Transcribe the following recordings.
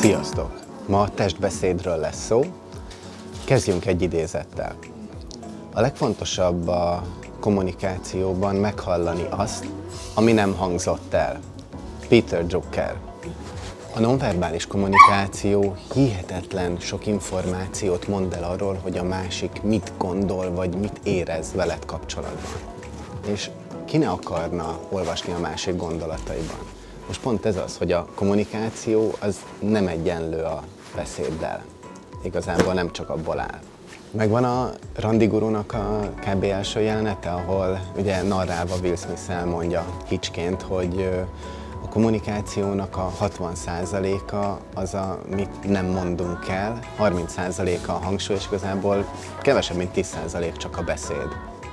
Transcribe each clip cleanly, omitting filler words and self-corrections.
Sziasztok! Ma a testbeszédről lesz szó. Kezdjünk egy idézettel. A legfontosabb a kommunikációban meghallani azt, ami nem hangzott el. Peter Drucker. A nonverbális kommunikáció hihetetlen sok információt mond el arról, hogy a másik mit gondol, vagy mit érez veled kapcsolatban. És ki ne akarna olvasni a másik gondolataiban? Most pont ez az, hogy a kommunikáció az nem egyenlő a beszéddel. Igazából nem csak abból áll. Megvan a Randi Gurunak a kb. Első jelenete, ahol ugye narrálva Will Smith elmondja Hitchként, hogy a kommunikációnak a 60%-a az, amit nem mondunk el, 30%-a a hangsúly, és igazából kevesebb, mint 10% csak a beszéd.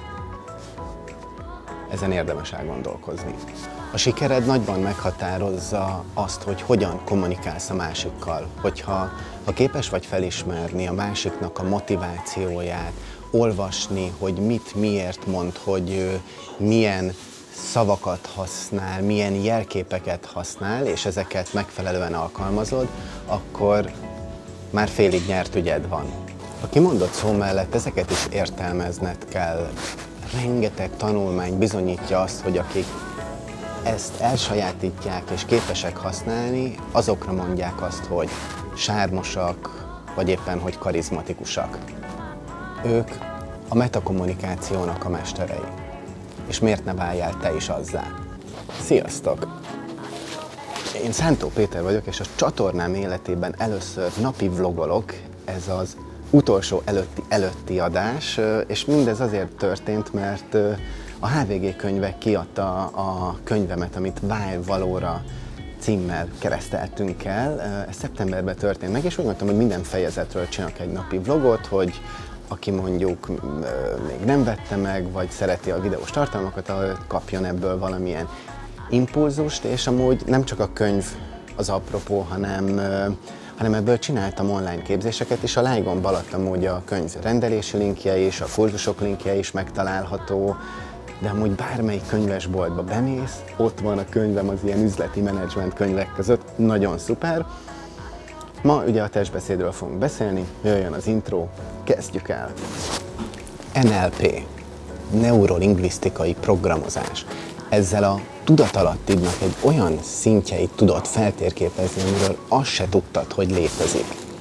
Ezen érdemes elgondolkozni. A sikered nagyban meghatározza azt, hogy hogyan kommunikálsz a másikkal. Ha képes vagy felismerni a másiknak a motivációját, olvasni, hogy mit, miért mond, hogy milyen szavakat használ, milyen jelképeket használ, és ezeket megfelelően alkalmazod, akkor már félig nyert ügyed van. A kimondott szó mellett ezeket is értelmezned kell. Rengeteg tanulmány bizonyítja azt, hogy akik ezt elsajátítják és képesek használni, azokra mondják azt, hogy sármosak, vagy éppen, hogy karizmatikusak. Ők a metakommunikációnak a mesterei. És miért ne váljál te is azzá? Sziasztok! Én Szántó Péter vagyok, és a csatornám életében először napi vlogolok, ez az utolsó előtti adás, és mindez azért történt, mert a HVG Könyvek kiadta a könyvemet, amit Válj Valóra címmel kereszteltünk el. Ez szeptemberben történt meg, és úgy mondtam, hogy minden fejezetről csinálok egy napi vlogot, hogy aki mondjuk még nem vette meg, vagy szereti a videós tartalmakat, kapjon ebből valamilyen impulzust, és amúgy nem csak a könyv az apropó, hanem ebből csináltam online képzéseket, és a lájgomb alatt amúgy a könyv rendelési linkje is, a kurzusok linkje is megtalálható, de amúgy bármelyik könyvesboltba bemész, ott van a könyvem az ilyen üzleti menedzsment könyvek között, nagyon szuper. Ma ugye a testbeszédről fogunk beszélni, jöjjön az intro, kezdjük el. NLP, neurolingvisztikai programozás. Ezzel a tudatalattidnak egy olyan szintjeit tudod feltérképezni, amiről azt se tudtad, hogy létezik.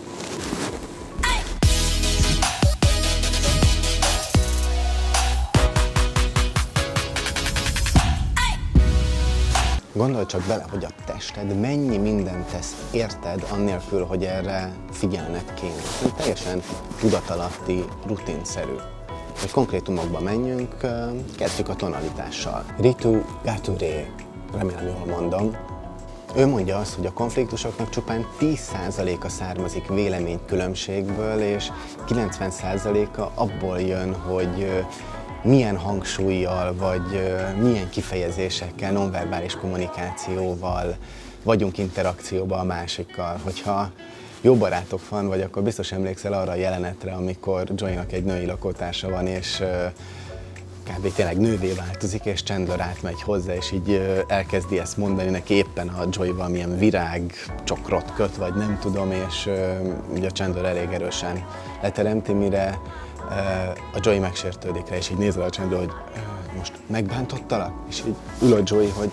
Gondolj csak bele, hogy a tested mennyi mindent tesz érted, annélkül, hogy erre figyelned kéne. Ez teljesen tudatalatti, rutinszerű. Hogy konkrétumokba menjünk, kezdjük a tonalitással. Ritu Gaturé, remélem jól mondom, ő mondja azt, hogy a konfliktusoknak csupán 10%-a származik véleménykülönbségből, és 90%-a abból jön, hogy milyen hangsúllyal, vagy milyen kifejezésekkel, nonverbális kommunikációval vagyunk interakcióban a másikkal. Hogyha jó barátok van, vagy akkor biztos emlékszel arra a jelenetre, amikor Joynak egy női lakótársa van, és kb. Tényleg nővé változik, és Chandler átmegy hozzá, és így elkezdi ezt mondani neki, éppen a Joy valamilyen virág csokrot köt, vagy nem tudom, és ugye a Chandler elég erősen leteremti, mire a Joy megsértődik rá, és így nézel a Chandler, hogy most megbántottalak? És így ül a Joy, hogy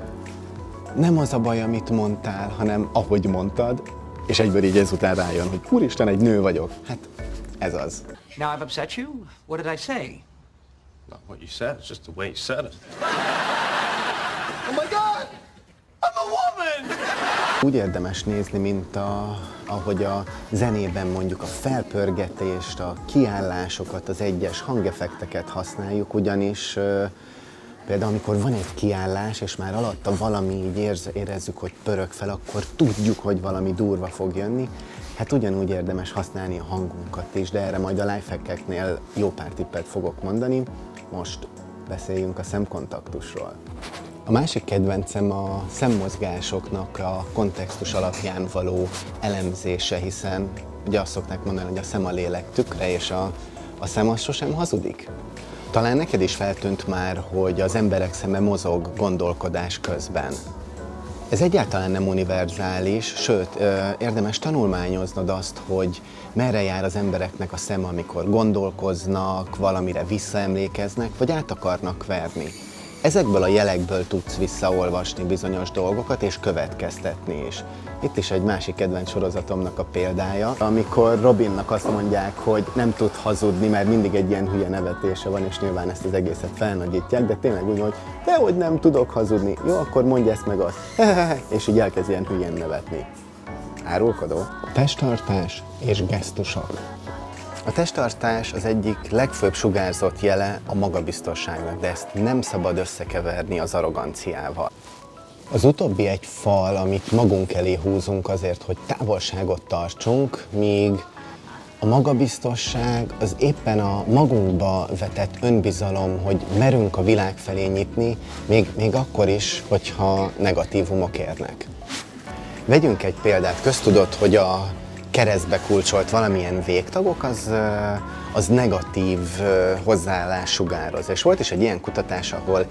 nem az a baj, amit mondtál, hanem ahogy mondtad, és egyből így ezután rájön, hogy úristen, egy nő vagyok. Hát ez az. Now I've upset you? What did I say? Not what you said, it's just the way you said it. Oh my God! I'm a woman! Úgy érdemes nézni, mint ahogy a zenében mondjuk a felpörgetést, a kiállásokat, az egyes hangeffekteket használjuk, ugyanis például amikor van egy kiállás, és már alatta valami így érezzük, hogy pörög fel, akkor tudjuk, hogy valami durva fog jönni. Hát ugyanúgy érdemes használni a hangunkat is, de erre majd a lifehackeknél jó pár tippet fogok mondani. Most beszéljünk a szemkontaktusról. A másik kedvencem a szemmozgásoknak a kontextus alapján való elemzése, hiszen ugye azt szokták mondani, hogy a szem a lélek tükre, és a szem az sosem hazudik. Talán neked is feltűnt már, hogy az emberek szeme mozog gondolkodás közben. Ez egyáltalán nem univerzális, sőt, érdemes tanulmányoznod azt, hogy merre jár az embereknek a szem, amikor gondolkoznak, valamire visszaemlékeznek, vagy át akarnak verni. Ezekből a jelekből tudsz visszaolvasni bizonyos dolgokat és következtetni is. Itt is egy másik kedvenc sorozatomnak a példája, amikor Robinnak azt mondják, hogy nem tud hazudni, mert mindig egy ilyen hülye nevetése van, és nyilván ezt az egészet felnagyítják, de tényleg úgy, hogy dehogy nem tudok hazudni. Jó, akkor mondj ezt meg azt. És így elkezd ilyen hülyén nevetni. Árulkodó. Testtartás és gesztusok. A testtartás az egyik legfőbb sugárzott jele a magabiztosságnak, de ezt nem szabad összekeverni az arroganciával. Az utóbbi egy fal, amit magunk elé húzunk azért, hogy távolságot tartsunk, míg a magabiztosság az éppen a magunkba vetett önbizalom, hogy merünk a világ felé nyitni, még akkor is, hogyha negatívumok érnek. Vegyünk egy példát, köztudott, hogy a keresztbe kulcsolt valamilyen végtagok, az negatív hozzáállás sugároz. És volt is egy ilyen kutatás, ahol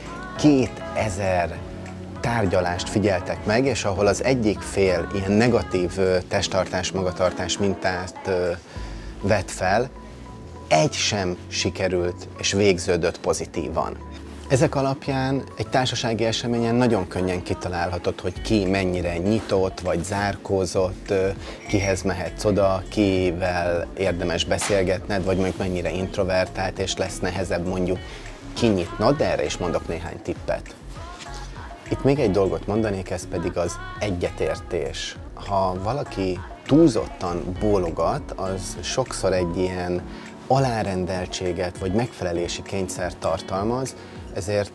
2000 tárgyalást figyeltek meg, és ahol az egyik fél ilyen negatív testtartás, magatartás mintát vett fel, egy sem sikerült és végződött pozitívan. Ezek alapján egy társasági eseményen nagyon könnyen kitalálhatod, hogy ki mennyire nyitott vagy zárkózott, kihez mehetsz oda, kivel érdemes beszélgetned, vagy mondjuk mennyire introvertált, és lesz nehezebb mondjuk kinyitnod, de erre is mondok néhány tippet. Itt még egy dolgot mondanék, ez pedig az egyetértés. Ha valaki túlzottan bólogat, az sokszor egy ilyen alárendeltséget vagy megfelelési kényszert tartalmaz, ezért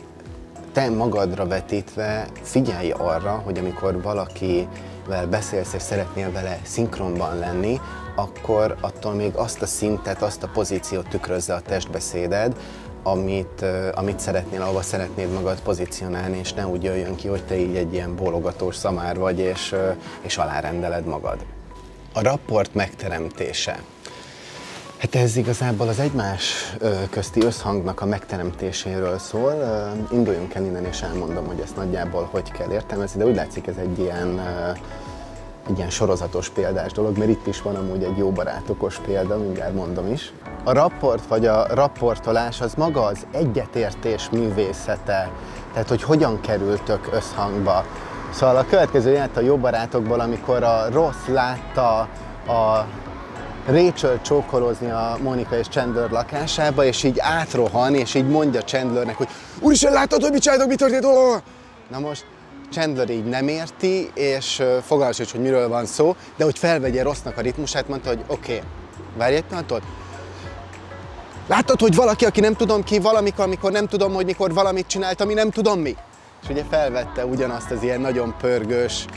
te magadra vetítve figyelj arra, hogy amikor valakivel beszélsz és szeretnél vele szinkronban lenni, akkor attól még azt a szintet, azt a pozíciót tükrözze a testbeszéded, amit szeretnél, ahova szeretnéd magad pozícionálni, és ne úgy jöjjön ki, hogy te így egy ilyen bólogatós szamár vagy, és alárendeled magad. A rapport megteremtése. Hát ez igazából az egymás közti összhangnak a megteremtéséről szól. Induljunk el innen, és elmondom, hogy ezt nagyjából hogy kell értelmezni, de úgy látszik, ez egy ilyen sorozatos példás dolog, mert itt is van amúgy egy jó barátokos példa, mindjárt mondom is. A rapport vagy a rapportolás az maga az egyetértés művészete, tehát hogy hogyan kerültök összhangba. Szóval a következő jelent a Jó barátokból, amikor a Ross látta a Rachel csókolózni a Monica és Chandler lakásába, és így átrohan, és így mondja Chandlernek, hogy Úristen, láttad, hogy mit csináltok, mi történt? Na most Chandler így nem érti, és fogalmas sincs, hogy miről van szó, de hogy felvegye Rossnak a ritmusát, mondta, hogy oké, várj egy pillanatot. Láttad, hogy valaki, aki nem tudom ki, valamikor, amikor nem tudom, hogy mikor valamit csinált, ami nem tudom mi? És ugye felvette ugyanazt az ilyen nagyon pörgős,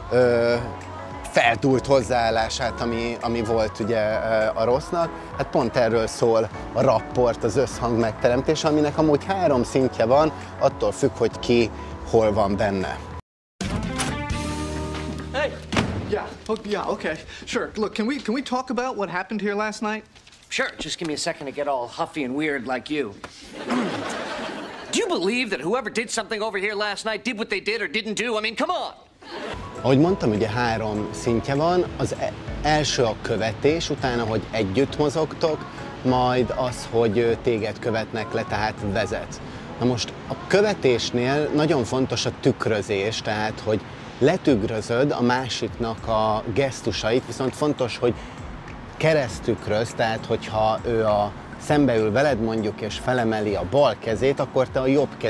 feltúlt hozzáállását, ami volt ugye a Rossnak. Hát pont erről szól a rapport, az összhang megteremtése, aminek amúgy 3 szintje van, attól függ, hogy ki hol van benne. Hey! Yeah, okay. Sure. Look, can we talk about what happened here last night? Sure, just give me a second to get all huffy and weird like you. Do you believe that whoever did something over here last night did what they did or didn't do? I mean, come on! Ahogy mondtam, ugye 3 szintje van, az első a követés, utána, hogy együtt mozogtok, majd az, hogy téged követnek le, tehát vezetsz. Na most a követésnél nagyon fontos a tükrözés, tehát hogy letükrözöd a másiknak a gesztusait, viszont fontos, hogy keresztükröz, tehát hogyha ő szembeül veled mondjuk és felemeli a bal kezét, akkor te a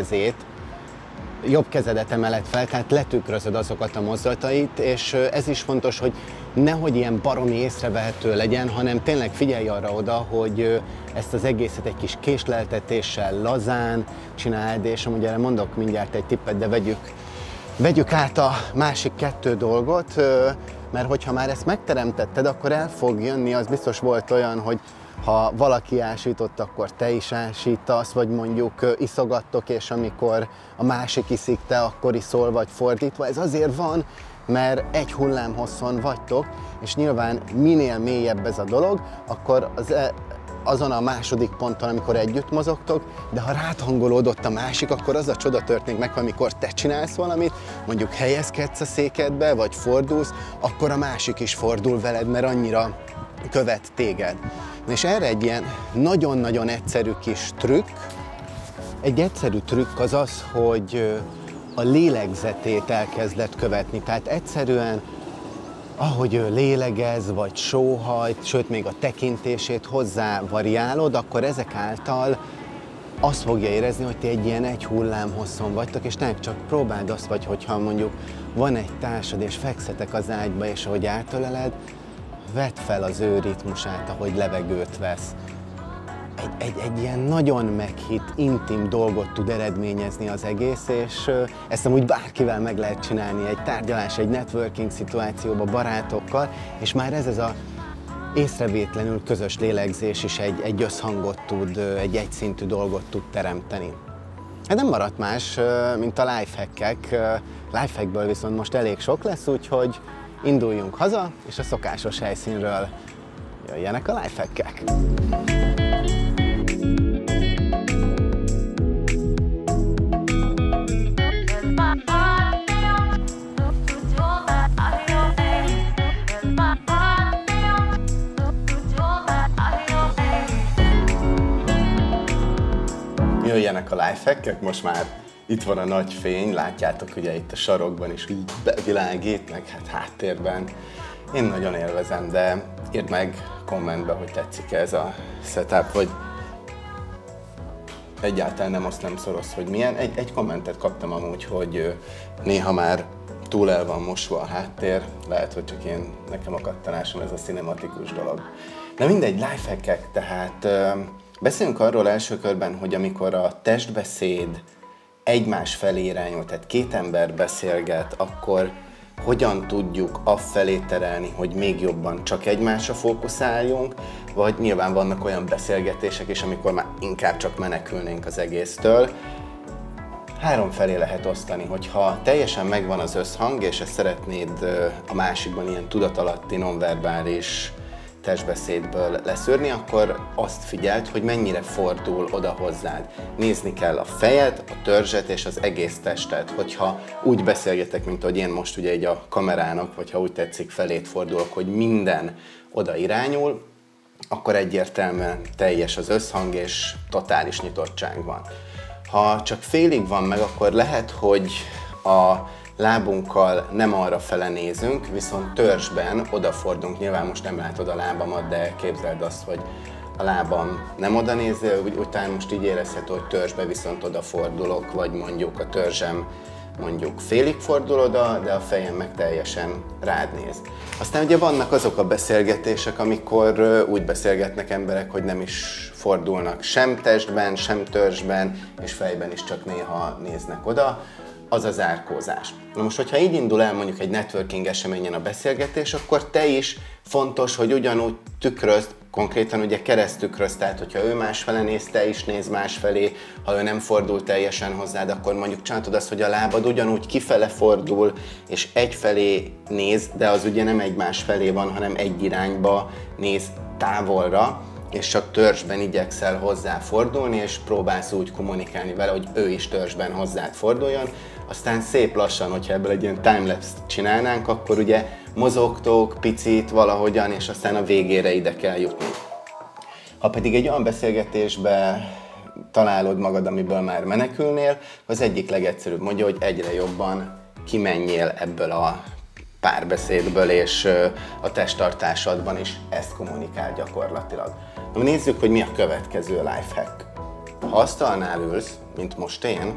jobb kezedet emeled fel, tehát letükrözöd azokat a mozdulatait, és ez is fontos, hogy nehogy ilyen baromi észrevehető legyen, hanem tényleg figyelj arra oda, hogy ezt az egészet egy kis késleltetéssel, lazán csináld, és amúgy erre mondok mindjárt egy tippet, de vegyük át a másik 2 dolgot, mert hogyha már ezt megteremtetted, akkor el fog jönni, az biztos volt olyan, hogy ha valaki ásított, akkor te is ásítasz, vagy mondjuk iszogattok, és amikor a másik iszik, te akkor iszol, vagy fordítva. Ez azért van, mert egy hullámhosszon vagytok, és nyilván minél mélyebb ez a dolog, akkor azon a második ponton, amikor együtt mozogtok, de ha rád hangolódott a másik, akkor az a csoda történik meg, amikor te csinálsz valamit, mondjuk helyezkedsz a székedbe, vagy fordulsz, akkor a másik is fordul veled, mert annyira követ téged. És erre egy ilyen nagyon-nagyon egyszerű kis trükk, egy egyszerű trükk az az, hogy a lélegzetét elkezded követni. Tehát egyszerűen, ahogy ő lélegez, vagy sóhajt, sőt még a tekintését hozzá variálod, akkor ezek által azt fogja érezni, hogy ti egy ilyen egy hullámhosszon vagytok, és tényleg csak próbáld azt, vagy hogyha mondjuk van egy társad, és fekszetek az ágyba, és ahogy átöleled, vedd fel az ő ritmusát, ahogy levegőt vesz. Egy ilyen nagyon meghitt, intim dolgot tud eredményezni az egész, és ezt amúgy bárkivel meg lehet csinálni, egy tárgyalás, egy networking szituációban, barátokkal, és már ez a észrevétlenül közös lélegzés is egy összhangot tud, egy egyszintű dolgot tud teremteni. Hát nem maradt más, mint a lifehackek. Lifehackből viszont most elég sok lesz, úgyhogy induljunk haza, és a szokásos helyszínről jöjjenek a lifehackek. Jöjjenek a lifehackek, most már itt van a nagy fény, látjátok ugye itt a sarokban is így bevilágít, meg hát háttérben. Én nagyon élvezem, de írd meg kommentbe, hogy tetszik ez a setup, vagy egyáltalán nem azt nem szorosz, hogy milyen. Egy kommentet kaptam amúgy, hogy néha már túl el van mosva a háttér, lehet, hogy csak én, nekem a kattanásom ez a cinematikus dolog. Na mindegy, lifehackek, tehát beszéljünk arról első körben, hogy amikor a testbeszéd egymás felé irányul, tehát két ember beszélget, akkor hogyan tudjuk afelé terelni, hogy még jobban csak egymásra fókuszáljunk, vagy nyilván vannak olyan beszélgetések is, amikor már inkább csak menekülnénk az egésztől. Három felé lehet osztani, hogyha teljesen megvan az összhang, és ezt szeretnéd a másikban ilyen tudatalatti, nonverbális testbeszédből leszűrni, akkor azt figyeld, hogy mennyire fordul oda hozzád. Nézni kell a fejed, a törzset és az egész testet. Hogyha úgy beszélgetek, mint ahogy én most ugye így a kamerának, vagy ha úgy tetszik, felét fordulok, hogy minden oda irányul, akkor egyértelműen teljes az összhang és totális nyitottság van. Ha csak félig van meg, akkor lehet, hogy a lábunkkal nem arra fele nézünk, viszont törzsben odafordulunk. Nyilván most nem látod a lábamat, de képzeld azt, hogy a lábam nem oda néz, utána most így érezhető, hogy törzsbe viszont odafordulok, vagy mondjuk a törzsem mondjuk félig fordul oda, de a fejem meg teljesen rád néz. Aztán ugye vannak azok a beszélgetések, amikor úgy beszélgetnek emberek, hogy nem is fordulnak sem testben, sem törzsben, és fejben is csak néha néznek oda. Az a zárkózás. Na most, hogyha így indul el mondjuk egy networking eseményen a beszélgetés, akkor te is fontos, hogy ugyanúgy tükrözd, konkrétan ugye keresztükrözd, tehát hogyha ő másfele néz, te is néz másfelé, ha ő nem fordul teljesen hozzád, akkor mondjuk csinálod azt, hogy a lábad ugyanúgy kifele fordul, és egyfelé néz, de az ugye nem egymás felé van, hanem egy irányba néz távolra, és csak törzsben igyekszel hozzá fordulni, és próbálsz úgy kommunikálni vele, hogy ő is törzsben hozzád forduljon. Aztán szép lassan, hogyha ebből egy ilyen timelapse-t csinálnánk, akkor ugye mozogtok picit valahogyan, és aztán a végére ide kell jutni. Ha pedig egy olyan beszélgetésbe találod magad, amiből már menekülnél, az egyik legegyszerűbb mondja, hogy egyre jobban kimenjél ebből a párbeszédből, és a testtartásodban is ezt kommunikál gyakorlatilag. Na, nézzük, hogy mi a következő lifehack. Ha asztalnál ülsz, mint most én,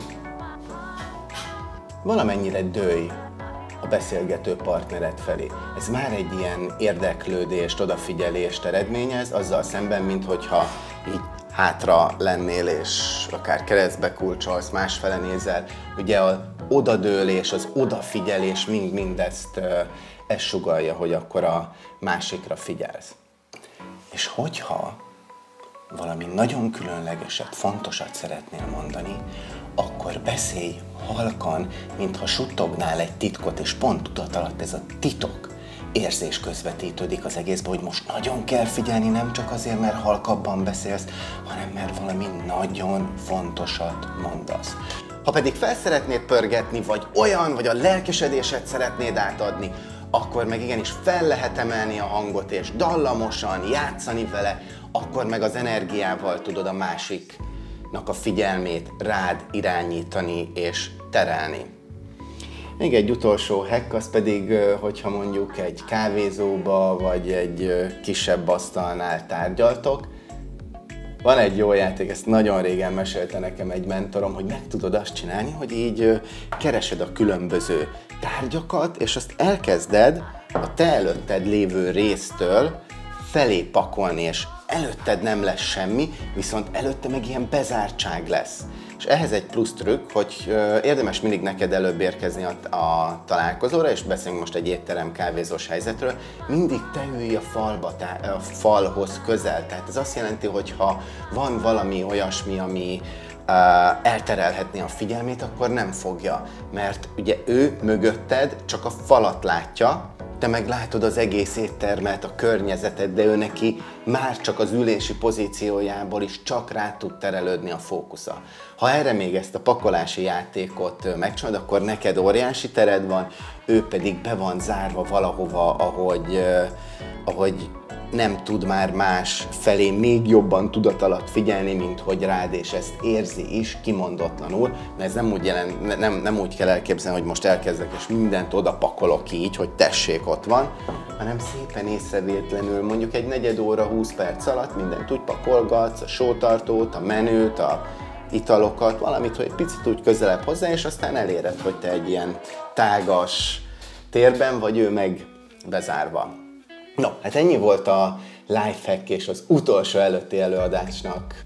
valamennyire dőlj a beszélgető partnered felé. Ez már egy ilyen érdeklődést, odafigyelést eredményez, azzal szemben, minthogyha így hátra lennél, és akár keresztbe kulcsolsz, másfele nézel. Ugye az odadőlés, az odafigyelés mind ezt sugallja, hogy akkor a másikra figyelsz. És hogyha valami nagyon különlegeset, fontosat szeretnél mondani, akkor beszélj halkan, mintha suttognál egy titkot, és pont tudat alatt ez a titok, érzés közvetítődik az egészben, hogy most nagyon kell figyelni, nem csak azért, mert halkabban beszélsz, hanem mert valami nagyon fontosat mondasz. Ha pedig fel szeretnéd pörgetni, vagy a lelkesedésed szeretnéd átadni, akkor meg igenis fel lehet emelni a hangot, és dallamosan játszani vele, akkor meg az energiával tudod a másiknak a figyelmét rád irányítani és terelni. Még egy utolsó hack, az pedig, hogyha mondjuk egy kávézóba, vagy egy kisebb asztalnál tárgyaltok. Van egy jó játék, ezt nagyon régen mesélte nekem egy mentorom, hogy meg tudod azt csinálni, hogy így keresed a különböző tárgyakat, és azt elkezded a te előtted lévő résztől felé pakolni, és előtted nem lesz semmi, viszont előtte meg ilyen bezártság lesz. És ehhez egy plusz trükk, hogy érdemes mindig neked előbb érkezni a találkozóra, és beszélünk most egy étterem kávézós helyzetről, mindig te ülj a falhoz közel. Tehát ez azt jelenti, hogy ha van valami olyasmi, ami elterelhetné a figyelmét, akkor nem fogja. Mert ugye ő mögötted csak a falat látja, te meg látod az egész éttermet, a környezetet, de ő neki már csak az ülési pozíciójából is csak rá tud terelődni a fókusza. Ha erre még ezt a pakolási játékot megcsinálod, akkor neked óriási tered van, ő pedig be van zárva valahova, ahogy nem tud már más felé még jobban tudat alatt figyelni, mint hogy rád, és ezt érzi is kimondatlanul, mert ez nem úgy kell elképzelni, hogy most elkezdek és mindent oda pakolok így, hogy tessék, ott van, hanem szépen észrevétlenül, mondjuk egy negyed óra, 20 perc alatt mindent úgy pakolgatsz, a sótartót, a menüt, a italokat, valamit, hogy egy picit úgy közelebb hozzá, és aztán eléred, hogy te egy ilyen tágas térben vagy, ő meg bezárva. No, hát ennyi volt a lifehack és az utolsó előtti előadásnak,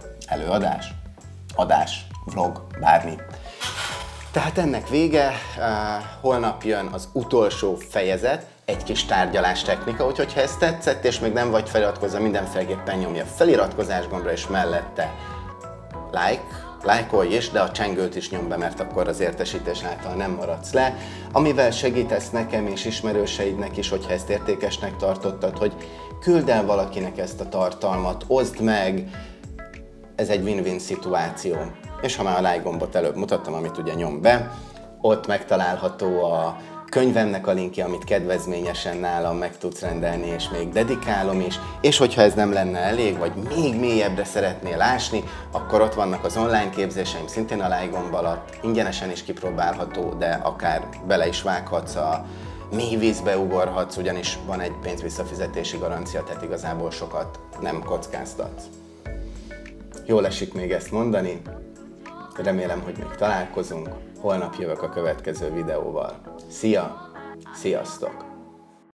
vlog, bármi. Tehát ennek vége, holnap jön az utolsó fejezet, egy kis tárgyalás technika, úgyhogy ha ez tetszett és még nem vagy feliratkozva, mindenféleképpen nyomja a feliratkozás gombra, és mellette lájkolj is, de a csengőt is nyom be, mert akkor az értesítés által nem maradsz le. Amivel segítesz nekem és ismerőseidnek is, hogyha ezt értékesnek tartottad, hogy küld el valakinek ezt a tartalmat, oszd meg, ez egy win-win szituáció. És ha már a like gombot előbb mutattam, amit ugye nyom be, ott megtalálható a könyvemnek a linkje, amit kedvezményesen nálam meg tudsz rendelni, és még dedikálom is. És hogyha ez nem lenne elég, vagy még mélyebbre szeretnél ásni, akkor ott vannak az online képzéseim, szintén a like gomb alatt, ingyenesen is kipróbálható, de akár bele is vághatsz, a mély vízbe ugorhatsz, ugyanis van egy pénzvisszafizetési garancia, tehát igazából sokat nem kockáztatsz. Jól esik még ezt mondani, remélem, hogy még találkozunk, holnap jövök a következő videóval. Szia! Sziasztok!